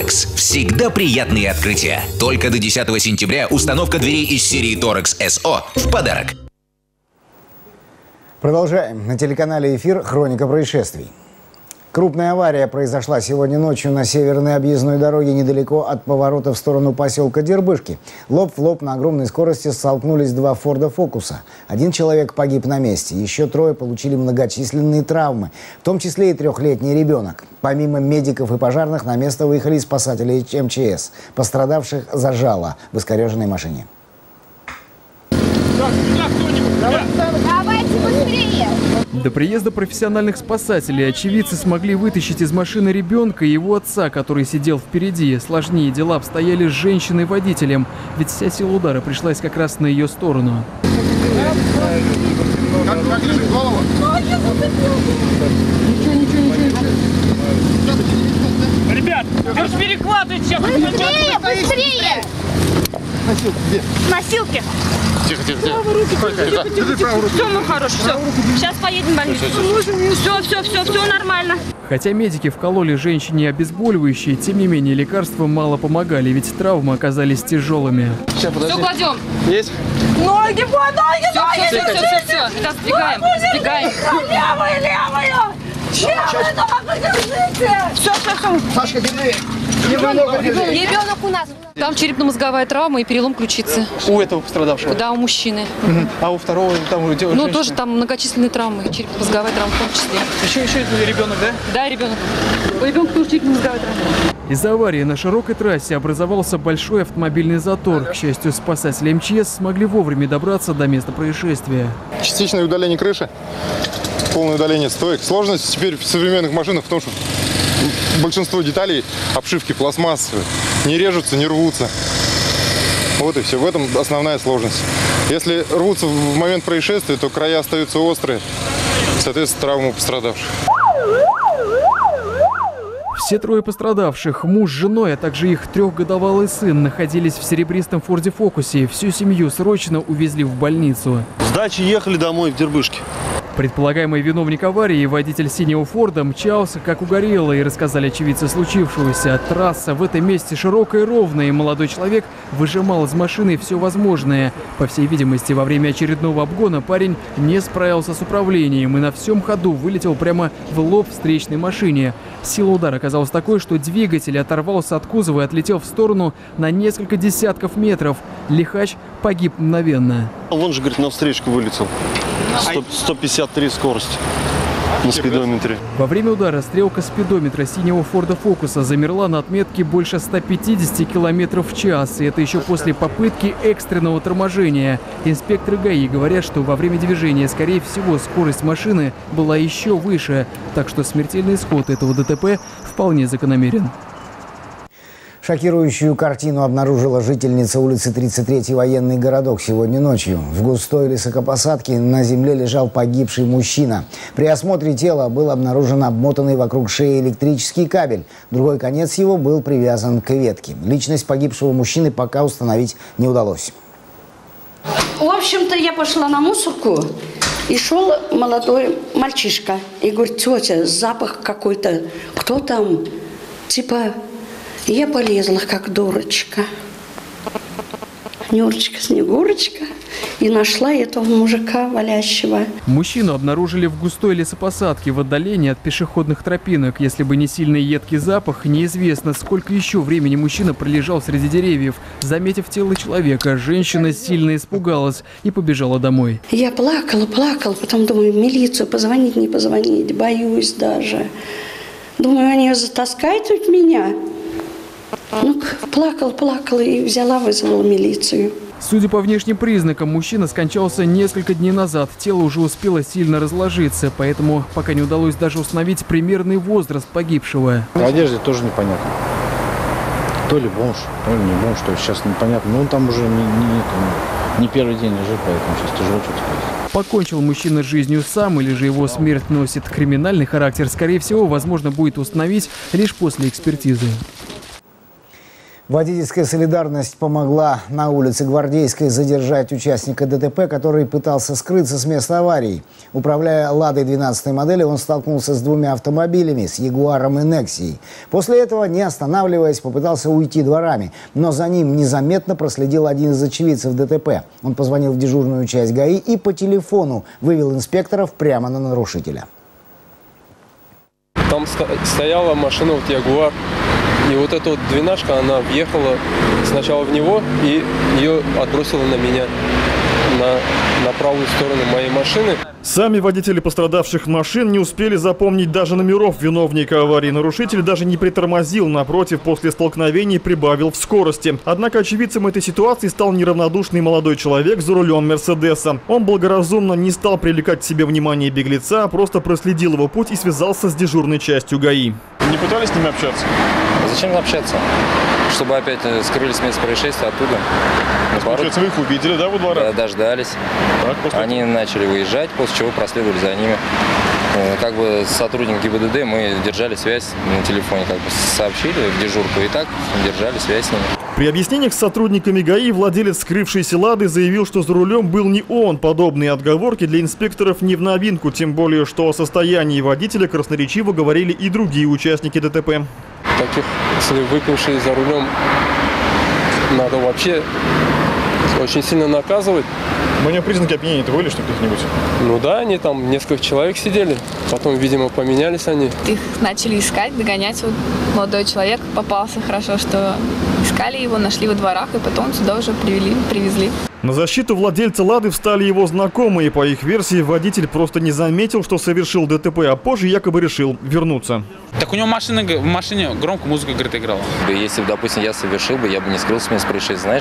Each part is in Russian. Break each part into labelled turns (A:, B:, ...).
A: Торекс. Всегда приятные открытия. Только до 10 сентября установка дверей из серии Торекс СО в подарок.
B: Продолжаем. На телеканале «Эфир» хроника происшествий. Крупная авария произошла сегодня ночью на северной объездной дороге недалеко от поворота в сторону поселка Дербышки. Лоб в лоб на огромной скорости столкнулись два «Форда Фокуса». Один человек погиб на месте, еще трое получили многочисленные травмы, в том числе и 3-летний ребенок. Помимо медиков и пожарных на место выехали спасатели МЧС. Пострадавших зажало в искореженной машине.
C: Давайте быстрее!
D: До приезда профессиональных спасателей очевидцы смогли вытащить из машины ребенка и его отца, который сидел впереди. Сложнее дела обстояли с женщиной-водителем, ведь вся сила удара пришлась как раз на ее сторону.
E: Как лежит голова? Ничего.
F: Ребят, вы же перекладывайте!
C: Быстрее! Носилки!
E: Тихо.
C: Все, мой хороший, все. Сейчас поедем в больницу. Все нормально.
D: Хотя медики вкололи женщине обезболивающие, тем не менее лекарства мало помогали, ведь травмы оказались тяжелыми.
F: Все, кладем.
E: Есть?
C: Ноги, ноги!
F: Все. Сейчас сдвигаем.
C: Левую! Все.
E: Сашка, держи.
C: Ребенок у нас.
F: Там черепно-мозговая травма и перелом ключицы.
E: У этого пострадавшего?
F: Да, у мужчины.
E: А у второго там девушки?
F: Ну, тоже там многочисленные травмы, черепно-мозговая травма в том числе.
E: Еще ребенок, да?
F: Да, ребенок. У ребенка тоже черепно-мозговая травма.
D: Из-за аварии на широкой трассе образовался большой автомобильный затор. К счастью, спасатели МЧС смогли вовремя добраться до места происшествия.
G: Частичное удаление крыши, полное удаление стоек. Сложность теперь в современных машинах в том, что большинство деталей обшивки пластмассовые, не режутся, не рвутся. Вот и все. В этом основная сложность. Если рвутся в момент происшествия, то края остаются острые, соответственно, травмы пострадавших.
D: Все трое пострадавших, муж с женой, а также их 3-годовалый сын, находились в серебристом Форде Фокусе. Всю семью срочно увезли в больницу.
H: С дачи ехали домой в Дербышке.
D: Предполагаемый виновник аварии, водитель синего Форда, мчался как угорелый, рассказали очевидцы случившегося. Трасса в этом месте широкая и ровная, и молодой человек выжимал из машины все возможное. По всей видимости, во время очередного обгона парень не справился с управлением и на всем ходу вылетел прямо в лоб встречной машине. Сила удара оказалась такой, что двигатель оторвался от кузова и отлетел в сторону на несколько десятков метров. Лихач погиб мгновенно.
H: Вон же, говорит, навстречу вылетел. 153 скорость на спидометре.
D: Во время удара стрелка спидометра синего Форда Фокуса замерла на отметке больше 150 км в час. И это еще после попытки экстренного торможения. Инспекторы ГАИ говорят, что во время движения, скорее всего, скорость машины была еще выше. Так что смертельный исход этого ДТП вполне закономерен.
B: Шокирующую картину обнаружила жительница улицы 33-й Военный городок сегодня ночью. В густой лесокопосадке на земле лежал погибший мужчина. При осмотре тела был обнаружен обмотанный вокруг шеи электрический кабель. Другой конец его был привязан к ветке. Личность погибшего мужчины пока установить не удалось.
I: В общем-то, я пошла на мусорку, и шел молодой мальчишка. И говорит: тетя, запах какой-то, кто там? Типа... Я полезла, как дурочка. Снегурочка, и нашла этого мужика валящего.
D: Мужчину обнаружили в густой лесопосадке в отдалении от пешеходных тропинок. Если бы не сильный едкий запах, неизвестно, сколько еще времени мужчина пролежал среди деревьев. Заметив тело человека, женщина сильно испугалась и побежала домой.
I: Я плакала, потом думаю, в милицию позвонить, не позвонить, боюсь даже. Думаю, они затаскают от меня. Ну, плакала и вызвала милицию.
D: Судя по внешним признакам, мужчина скончался несколько дней назад. Тело уже успело сильно разложиться, поэтому пока не удалось даже установить примерный возраст погибшего.
J: Одежда тоже непонятно. То ли бомж, то ли не бомж, то сейчас непонятно. Но он там уже не первый день лежит, поэтому сейчас тяжело что-то сказать.
D: Покончил мужчина с жизнью сам, или же его смерть носит криминальный характер, скорее всего, возможно будет установить лишь после экспертизы.
B: Водительская солидарность помогла на улице Гвардейской задержать участника ДТП, который пытался скрыться с места аварии. Управляя «Ладой» 12-й модели, он столкнулся с двумя автомобилями, с «Ягуаром» и «Нексией». После этого, не останавливаясь, попытался уйти дворами. Но за ним незаметно проследил один из очевидцев ДТП. Он позвонил в дежурную часть ГАИ и по телефону вывел инспекторов прямо на нарушителя.
K: Там стояла машина, вот «Ягуар». И вот эта вот двенашка, она въехала сначала в него и ее отбросила на меня, на правую сторону моей машины.
L: Сами водители пострадавших машин не успели запомнить даже номеров виновника аварии. Нарушитель даже не притормозил, напротив, после столкновений прибавил в скорости. Однако очевидцем этой ситуации стал неравнодушный молодой человек за рулем «Мерседеса». Он благоразумно не стал привлекать к себе внимание беглеца, а просто проследил его путь и связался с дежурной частью ГАИ.
M: Не пытались с ними общаться?
N: Зачем общаться? Чтобы опять скрылись с места происшествия оттуда.
M: Получается, вы их увидели, да, во дворах?
N: Да, дождались.
M: Так,
N: они начали выезжать, после чего проследовали за ними. Как бы сотрудники ГИБДД, мы держали связь на телефоне, как бы сообщили в дежурку и так держали связь с ними.
L: При объяснениях с сотрудниками ГАИ владелец скрывшейся «Лады» заявил, что за рулем был не он. Подобные отговорки для инспекторов не в новинку, тем более, что о состоянии водителя красноречиво говорили и другие участники ДТП.
K: Таких, если выпившие за рулем, надо вообще очень сильно наказывать.
M: Но у него признаки опьянения-то были, что каких-нибудь?
K: Ну да, они там несколько человек сидели, потом, видимо, поменялись они.
O: Их начали искать, догонять. Вот молодой человек попался, хорошо, что искали его, нашли во дворах и потом сюда уже привезли.
L: На защиту владельца «Лады» встали его знакомые. По их версии, водитель просто не заметил, что совершил ДТП, а позже якобы решил вернуться.
P: Так у него в машине громко музыка, говорит, играла.
N: Если бы, допустим, я совершил бы, я бы не скрылся с места происшествия. Знаешь,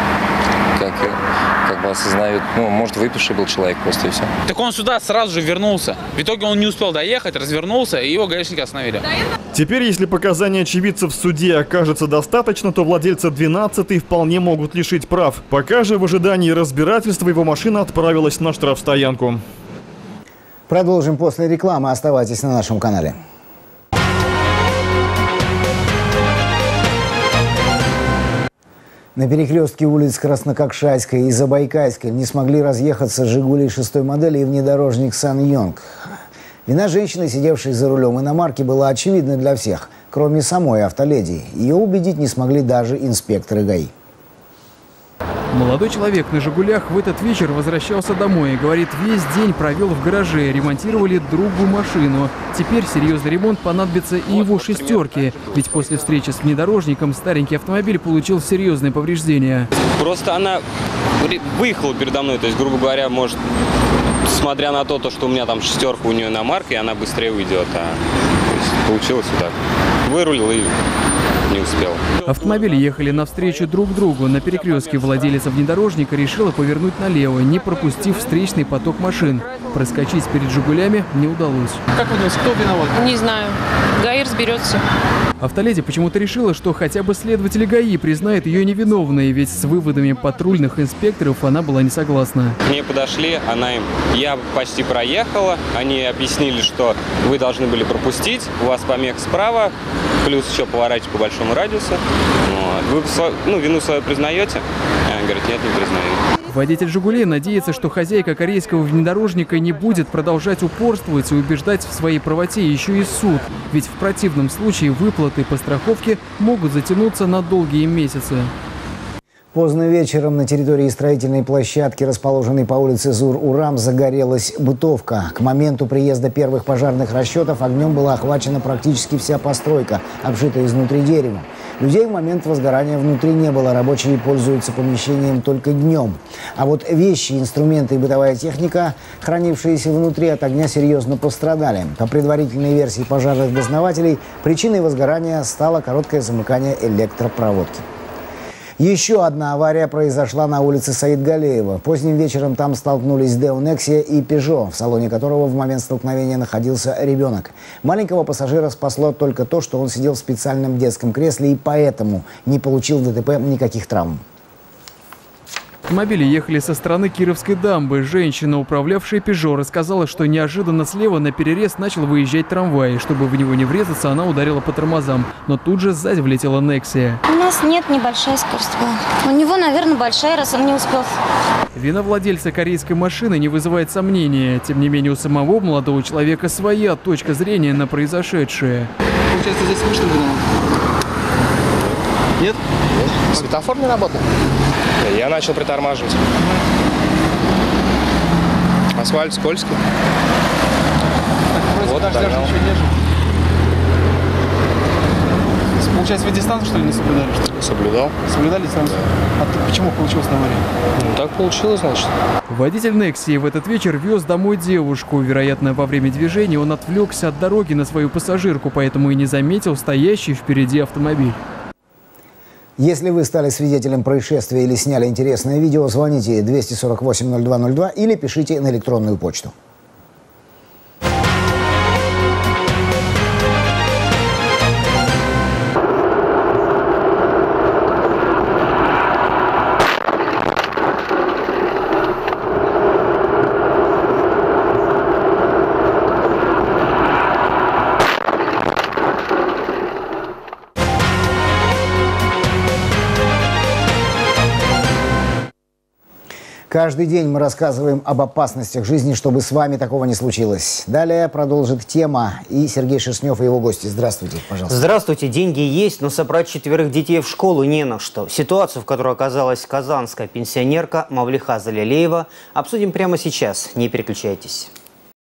N: как бы осознают, может, выпивший был человек просто и все.
P: Так он сюда сразу же вернулся. В итоге он не успел доехать, развернулся, и его гаишники остановили.
L: Теперь, если показания очевидцев в суде окажется достаточно, то владельца 12-й вполне могут лишить прав. Пока же в ожидании разбирательства его машина отправилась на штрафстоянку.
B: Продолжим после рекламы. Оставайтесь на нашем канале. На перекрестке улиц Краснококшайской и Забайкальской не смогли разъехаться «Жигули» 6-й модели и внедорожник «Сан-Йонг». Вина женщины, сидевшей за рулем иномарки, была очевидна для всех, кроме самой автоледи. Ее убедить не смогли даже инспекторы ГАИ.
D: Молодой человек на «Жигулях» в этот вечер возвращался домой. Говорит, весь день провел в гараже, ремонтировали другу машину. Теперь серьезный ремонт понадобится и его «шестерке». Ведь после встречи с внедорожником старенький автомобиль получил серьезные повреждения.
Q: Просто она выехала передо мной, то есть, грубо говоря, может, смотря на то, что у меня там шестерка, у нее иномарка, и она быстрее уйдет. То есть, получилось вот так. Вырулил и не успел.
D: Автомобили ехали навстречу друг другу. На перекрестке владелица внедорожника решила повернуть налево, не пропустив встречный поток машин. Проскочить перед «Жигулями» не удалось.
E: Как вы думаете, кто виноват?
F: Не знаю. ГАИ разберется.
D: Автоледи почему-то решила, что хотя бы следователи ГАИ признают ее невиновной, ведь с выводами патрульных инспекторов она была не согласна.
Q: К ней подошли, я почти проехала, они объяснили, что вы должны были пропустить, у вас помех справа, плюс еще поворачивать по большому радиусу. Вы вину свою признаете? Она говорит, нет, не признаю.
D: Водитель «Жигулей» надеется, что хозяйка корейского внедорожника не будет продолжать упорствовать и убеждать в своей правоте еще и суд. Ведь в противном случае выплаты по страховке могут затянуться на долгие месяцы.
B: Поздно вечером на территории строительной площадки, расположенной по улице Зур-Урам, загорелась бытовка. К моменту приезда первых пожарных расчетов огнем была охвачена практически вся постройка, обшитая изнутри деревом. Людей в момент возгорания внутри не было, рабочие пользуются помещением только днем. А вот вещи, инструменты и бытовая техника, хранившиеся внутри, от огня серьезно пострадали. По предварительной версии пожарных дознавателей, причиной возгорания стало короткое замыкание электропроводки. Еще одна авария произошла на улице Саид-Галеева. Поздним вечером там столкнулись Део Нексия и Пежо, в салоне которого в момент столкновения находился ребенок. Маленького пассажира спасло только то, что он сидел в специальном детском кресле и поэтому не получил в ДТП никаких травм.
D: Автомобили ехали со стороны Кировской дамбы. Женщина, управлявшая «Пежо», рассказала, что неожиданно слева на перерез начал выезжать трамвай. Чтобы в него не врезаться, она ударила по тормозам. Но тут же сзади влетела «Нексия».
R: У нас нет, небольшая скорость была. У него, наверное, большая, раз он не успел.
D: Вина владельца корейской машины не вызывает сомнения. Тем не менее, у самого молодого человека своя точка зрения на произошедшее.
E: Получается, здесь слышно было? Нет? Светофор не работал?
S: Я начал притормаживать. Асфальт скользкий.
E: Вот, догнал. Получается, вы дистанцию, что ли, не соблюдали?
S: Соблюдал.
E: Соблюдали дистанцию? Да. А почему получилось на аварии?
S: Ну, так получилось, значит.
D: Водитель «Нексии» в этот вечер вез домой девушку. Вероятно, во время движения он отвлекся от дороги на свою пассажирку, поэтому и не заметил стоящий впереди автомобиль.
B: Если вы стали свидетелем происшествия или сняли интересное видео, звоните 248-0202 или пишите на электронную почту. Каждый день мы рассказываем об опасностях жизни, чтобы с вами такого не случилось. Далее продолжит тема и Сергей Шерстнев и его гости. Здравствуйте, пожалуйста.
T: Здравствуйте. Деньги есть, но собрать 4 детей в школу не на что. Ситуацию, в которой оказалась казанская пенсионерка Мавлиха Залялеева, обсудим прямо сейчас. Не переключайтесь.